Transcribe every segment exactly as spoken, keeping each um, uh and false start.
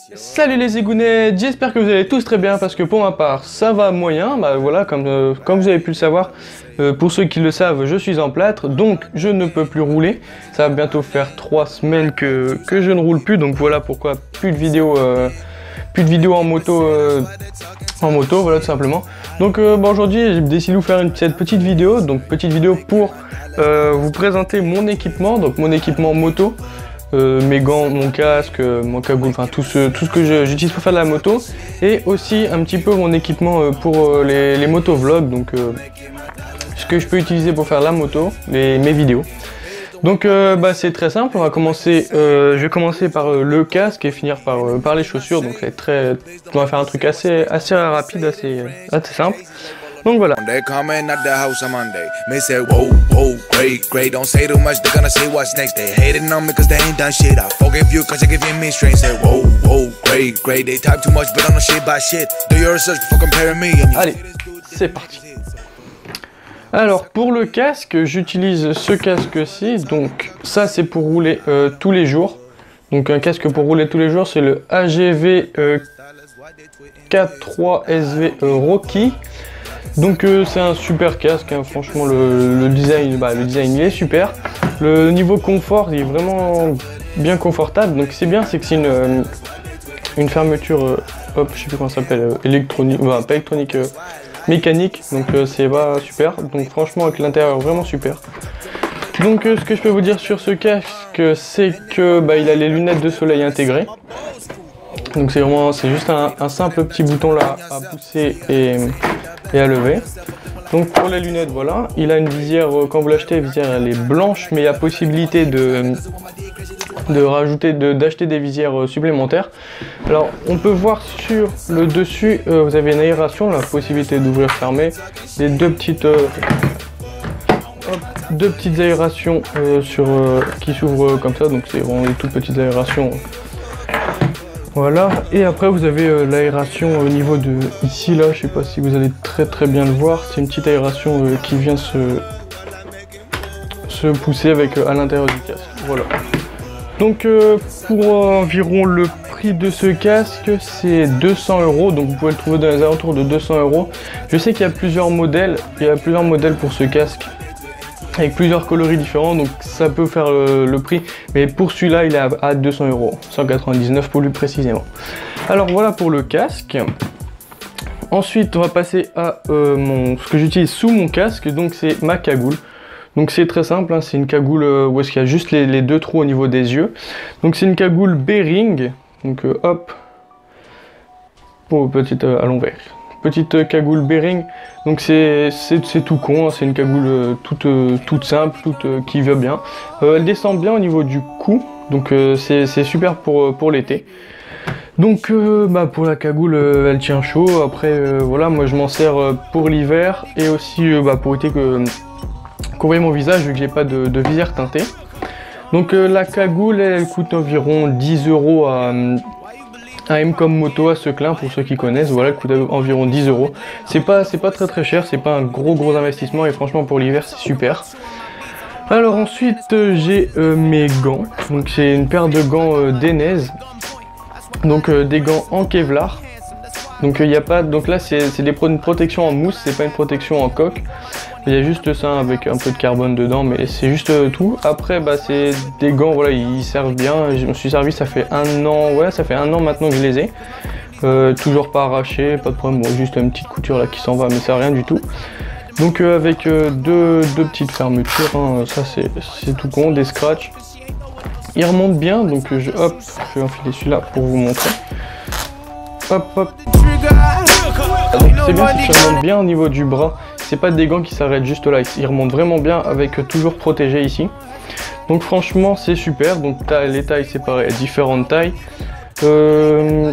Salut les zigounettes, j'espère que vous allez tous très bien parce que pour ma part ça va moyen. Bah voilà, comme, euh, comme vous avez pu le savoir, euh, pour ceux qui le savent, je suis en plâtre, donc je ne peux plus rouler. Ça va bientôt faire trois semaines que, que je ne roule plus, donc voilà pourquoi plus de vidéos, euh, plus de vidéos en moto, euh, en moto, voilà tout simplement. Donc euh, bah, aujourd'hui j'ai décidé de vous faire une, cette petite vidéo, donc petite vidéo pour euh, vous présenter mon équipement, donc mon équipement moto. Euh, mes gants, mon casque, euh, mon cagoule, enfin tout ce, tout ce que j'utilise pour faire de la moto, et aussi un petit peu mon équipement euh, pour euh, les, les motovlogs, donc euh, ce que je peux utiliser pour faire la moto, les, mes vidéos. Donc euh, bah, c'est très simple, on va commencer, euh, je vais commencer par euh, le casque et finir par, euh, par les chaussures, donc ça va être très, on va faire un truc assez, assez rapide, assez, assez simple. Donc voilà. Allez, c'est parti. Alors pour le casque, j'utilise ce casque-ci. Donc ça c'est pour rouler euh, tous les jours. Donc un casque pour rouler tous les jours, c'est le A G V euh, K trois S V euh, Rocky. Donc euh, c'est un super casque, hein. Franchement le, le design, bah, le design il est super. Le niveau confort il est vraiment bien confortable. Donc c'est bien, c'est que c'est une, euh, une fermeture, euh, hop, je sais plus comment ça s'appelle, euh, électronique, bah, pas électronique, euh, mécanique. Donc euh, c'est pas super. Donc franchement avec l'intérieur vraiment super. Donc euh, ce que je peux vous dire sur ce casque, c'est que bah, il a les lunettes de soleil intégrées. Donc c'est vraiment, c'est juste un, un simple petit bouton là à pousser et, et à lever. Donc pour les lunettes, voilà, il a une visière, quand vous l'achetez, la visière elle est blanche, mais il y a possibilité de, de rajouter, de, d'acheter des visières supplémentaires. Alors on peut voir sur le dessus, euh, vous avez une aération, la possibilité d'ouvrir fermer, des deux petites, euh, hop, deux petites aérations euh, sur, euh, qui s'ouvrent comme ça, donc c'est vraiment des toutes petites aérations. Voilà, et après vous avez euh, l'aération au niveau de ici là, je sais pas si vous allez très très bien le voir, c'est une petite aération euh, qui vient se, se pousser avec euh, à l'intérieur du casque. Voilà. Donc euh, pour euh, environ le prix de ce casque, c'est deux cents euros, donc vous pouvez le trouver dans les alentours de deux cents euros. Je sais qu'il y a plusieurs modèles, il y a plusieurs modèles pour ce casque, avec plusieurs coloris différents, donc ça peut faire le, le prix, mais pour celui-là il est à deux cents euros, cent quatre-vingt-dix-neuf pour lui précisément. Alors voilà pour le casque. Ensuite on va passer à euh, mon, ce que j'utilise sous mon casque, donc c'est ma cagoule. Donc c'est très simple, hein, c'est une cagoule euh, où est-ce qu'il y a juste les, les deux trous au niveau des yeux. Donc c'est une cagoule Bearing, donc euh, hop, pour petite euh, à l'envers. Petite cagoule Bearing, donc c'est tout con, hein, c'est une cagoule euh, toute, euh, toute simple, toute, euh, qui va bien. Euh, elle descend bien au niveau du cou, donc euh, c'est super pour, pour l'été. Donc euh, bah, pour la cagoule, euh, elle tient chaud. Après euh, voilà, moi je m'en sers euh, pour l'hiver et aussi euh, bah, pour éviter que couvrir mon visage vu que j'ai pas de, de visière teintée. Donc euh, la cagoule elle, elle coûte environ dix euros à... à M comme moto à Seclin pour ceux qui connaissent, voilà, elle coûte environ dix euros. C'est pas, c'est pas très très cher, c'est pas un gros gros investissement et franchement pour l'hiver c'est super. Alors ensuite euh, j'ai euh, mes gants, donc c'est une paire de gants euh, Denez, donc euh, des gants en Kevlar. Donc il euh, y a pas, donc là c'est des pro une protection en mousse, c'est pas une protection en coque. Il y a juste ça avec un peu de carbone dedans, mais c'est juste euh, tout. Après, bah, c'est des gants, voilà, ils servent bien. Je me suis servi, ça fait un an, ouais, ça fait un an maintenant que je les ai. Euh, toujours pas arrachés, pas de problème. Bon, juste une petite couture là qui s'en va, mais ça rien du tout. Donc euh, avec euh, deux, deux petites fermetures, hein, ça c'est tout con, des scratchs. Ils remontent bien, donc euh, je, hop, je vais enfiler celui-là pour vous montrer. Hop, hop. Donc c'est bien, c'est qu'ils remontent bien au niveau du bras. C'est pas des gants qui s'arrêtent juste là, ils remontent vraiment bien avec toujours protégé ici. Donc franchement c'est super, donc les tailles c'est pareil, différentes tailles. Euh,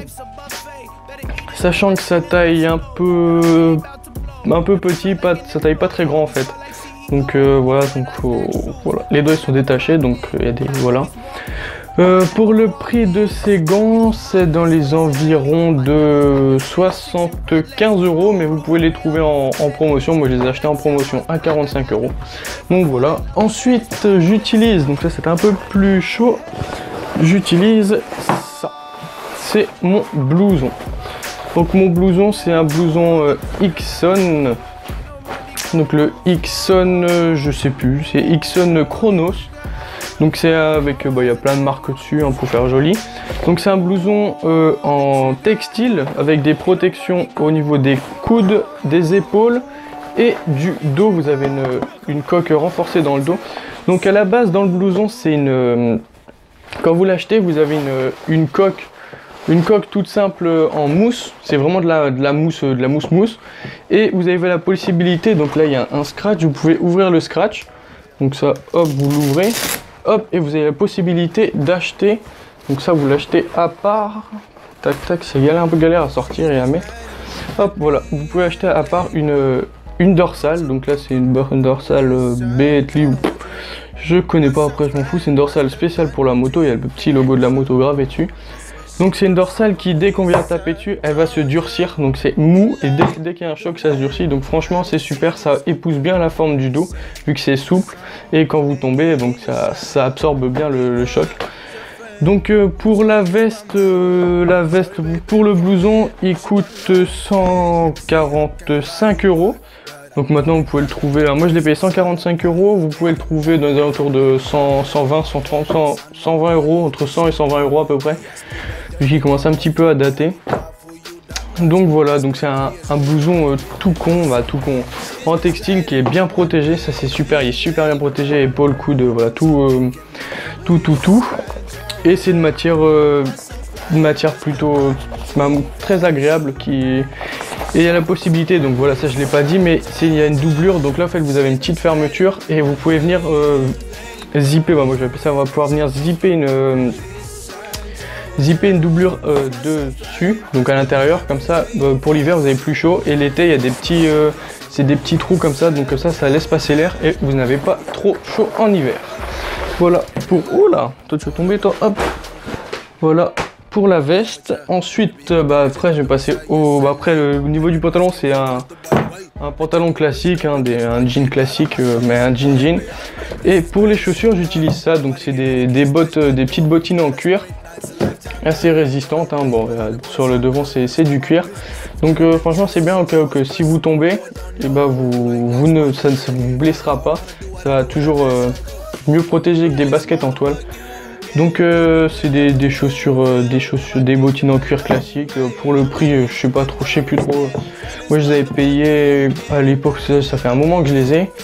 sachant que ça taille un peu un peu petit, pas, ça taille pas très grand en fait. Donc euh, voilà, donc faut, voilà, les doigts sont détachés, donc il euh, y a des voilà. Euh, pour le prix de ces gants, c'est dans les environs de soixante-quinze euros, mais vous pouvez les trouver en, en promotion. Moi, je les ai achetés en promotion à quarante-cinq euros. Donc voilà. Ensuite, j'utilise, donc ça c'est un peu plus chaud, j'utilise ça. c'est mon blouson. Donc mon blouson, c'est un blouson euh, Ixon. Donc le Ixon, euh, je sais plus, c'est Ixon Chronos. Donc c'est avec, il bah, y a plein de marques dessus hein, pour faire joli. Donc c'est un blouson euh, en textile avec des protections au niveau des coudes, des épaules et du dos. Vous avez une, une coque renforcée dans le dos. Donc à la base dans le blouson c'est une... Euh, quand vous l'achetez vous avez une, une coque. Une coque toute simple en mousse, c'est vraiment de la, de la mousse, de la mousse mousse. Et vous avez la possibilité, donc là il y a un scratch, vous pouvez ouvrir le scratch. Donc ça, hop, vous l'ouvrez. Hop, et vous avez la possibilité d'acheter, donc ça vous l'achetez à part, tac tac, c'est galère, un peu galère à sortir et à mettre. Hop, voilà, vous pouvez acheter à part une, une dorsale, donc là c'est une, une dorsale Bentley, je connais pas, après je m'en fous, c'est une dorsale spéciale pour la moto, il y a le petit logo de la moto gravé dessus. Donc c'est une dorsale qui, dès qu'on vient taper dessus, elle va se durcir, donc c'est mou, et dès, dès qu'il y a un choc, ça se durcit, donc franchement c'est super, ça épouse bien la forme du dos, vu que c'est souple, et quand vous tombez, donc ça, ça absorbe bien le, le choc. Donc euh, pour la veste, euh, la veste, pour le blouson, il coûte cent quarante-cinq euros. Donc maintenant vous pouvez le trouver, alors moi je l'ai payé cent quarante-cinq euros, vous pouvez le trouver dans les alentours de cent, cent vingt, cent trente, cent, cent vingt euros, entre cent et cent vingt euros à peu près. Vu qu'il commence un petit peu à dater. Donc voilà, donc c'est un, un blouson euh, tout con, bah tout con, en textile qui est bien protégé, ça c'est super, il est super bien protégé, épaules, coudes, voilà, tout, euh, tout, tout, tout. Et c'est une matière, euh, une matière plutôt bah, très agréable qui... Et il y a la possibilité, donc voilà, ça je l'ai pas dit, mais il y a une doublure, donc là en fait vous avez une petite fermeture et vous pouvez venir euh, zipper, bah, moi je vais appeler ça, on va pouvoir venir zipper une... Euh, zipper une doublure euh, dessus, donc à l'intérieur, comme ça euh, pour l'hiver vous avez plus chaud, et l'été il y a des petits euh, c'est des petits trous comme ça, donc comme ça ça laisse passer l'air et vous n'avez pas trop chaud en hiver. Voilà pour... Oh là, toi tu vas tomber toi, hop. Voilà pour la veste. Ensuite euh, bah après je vais passer au... Bah, après le, au niveau du pantalon c'est un, un pantalon classique, hein, des, un jean classique, euh, mais un jean jean. Et pour les chaussures j'utilise ça, donc c'est des, des bottes, euh, des petites bottines en cuir. Assez résistante, hein. Bon, euh, sur le devant c'est du cuir, donc euh, franchement c'est bien au cas où que si vous tombez, et bah vous, vous ne, ça ne vous blessera pas, ça va toujours euh, mieux protéger que des baskets en toile. Donc euh, c'est des, des chaussures, euh, des chaussures, des bottines en cuir classiques. Euh, pour le prix, euh, je sais pas trop, je sais plus trop. Moi je les avais payés à l'époque, ça, ça fait un moment que je les ai.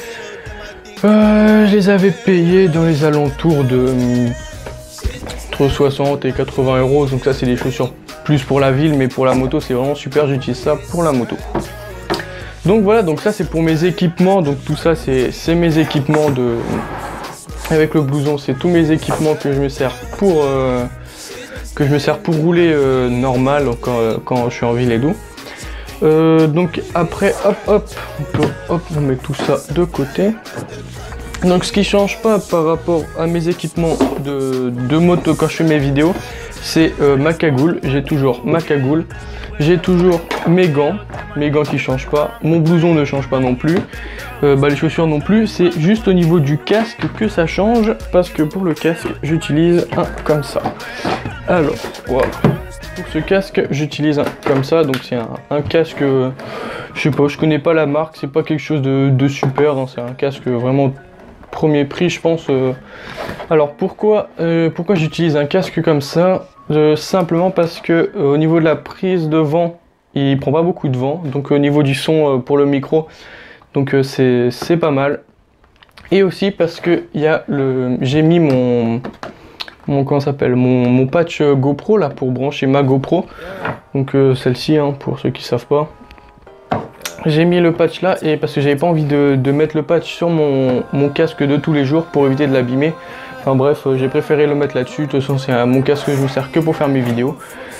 Euh, je les avais payés dans les alentours de euh, entre soixante et quatre-vingts euros, donc ça c'est des chaussures plus pour la ville, mais pour la moto c'est vraiment super, j'utilise ça pour la moto. Donc voilà, donc ça c'est pour mes équipements, donc tout ça c'est mes équipements de... Avec le blouson, c'est tous mes équipements que je me sers pour, euh, que je me sers pour rouler euh, normal quand, quand je suis en ville et tout. Euh, donc après, hop hop, on peut, hop, on met tout ça de côté. Donc ce qui change pas par rapport à mes équipements de, de moto quand je fais mes vidéos, c'est euh, ma cagoule. J'ai toujours ma cagoule, j'ai toujours mes gants, mes gants qui changent pas, mon blouson ne change pas non plus, euh, bah, les chaussures non plus, c'est juste au niveau du casque que ça change, parce que pour le casque j'utilise un comme ça. Alors voilà, pour ce casque j'utilise un comme ça, donc c'est un, un casque, euh, je sais pas, je connais pas la marque, c'est pas quelque chose de, de super, hein, c'est un casque vraiment premier prix je pense. Euh. Alors pourquoi, euh, pourquoi j'utilise un casque comme ça? euh, Simplement parce que euh, au niveau de la prise de vent, il prend pas beaucoup de vent, donc au niveau du son euh, pour le micro, donc euh, c'est pas mal. Et aussi parce que il y a le, j'ai mis mon, mon comment s'appelle, mon, mon patch GoPro là pour brancher ma GoPro, donc euh, celle-ci hein, pour ceux qui savent pas. J'ai mis le patch là et parce que j'avais pas envie de, de mettre le patch sur mon, mon casque de tous les jours pour éviter de l'abîmer. Enfin bref, j'ai préféré le mettre là-dessus. De toute façon, c'est mon casque que je me sers que pour faire mes vidéos.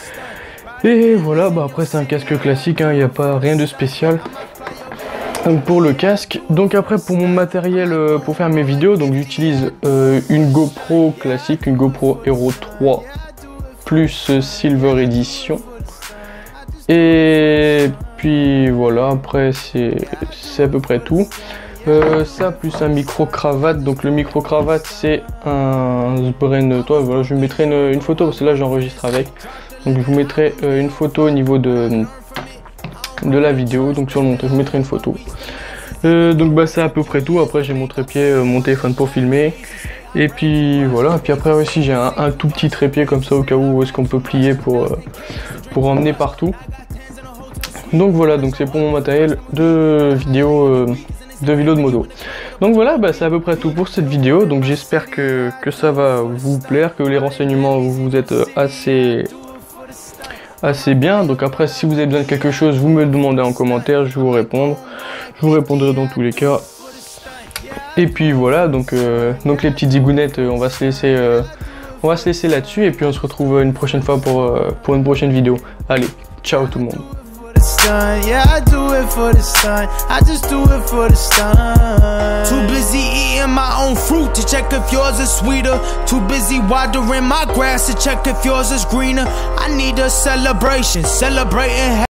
Et voilà, bah après c'est un casque classique, il hein, n'y a pas rien de spécial. Donc pour le casque, donc après pour mon matériel euh, pour faire mes vidéos, donc j'utilise euh, une GoPro classique, une GoPro Hero trois plus euh, Silver Edition. Et puis voilà, après c'est à peu près tout. Euh, ça plus un micro cravate, donc le micro cravate c'est un Sbren, toi voilà, je mettrai une, une photo parce que là j'enregistre avec. Donc je vous mettrai euh, une photo au niveau de, de la vidéo, donc sur le montage je mettrai une photo. Euh, donc bah c'est à peu près tout. Après j'ai mon trépied, euh, mon téléphone pour filmer. Et puis voilà, et puis après aussi j'ai un, un tout petit trépied comme ça au cas où est-ce qu'on peut plier pour, euh, pour emmener partout. Donc voilà, donc c'est pour mon matériel de vidéo, euh, de vélo de moto. Donc voilà, bah, c'est à peu près tout pour cette vidéo. Donc j'espère que, que ça va vous plaire, que les renseignements vous êtes assez, assez bien. Donc après, si vous avez besoin de quelque chose, vous me le demandez en commentaire, je vais vous répondre. Je vous répondrai dans tous les cas. Et puis voilà, donc, euh, donc les petites zigounettes, on va se laisser, euh, on va se laisser là-dessus et puis on se retrouve une prochaine fois pour, euh, pour une prochaine vidéo. Allez, ciao tout le monde. Yeah, I do it for the sun. I just do it for the sun. Too busy eating my own fruit to check if yours is sweeter. Too busy watering my grass to check if yours is greener. I need a celebration, celebrating.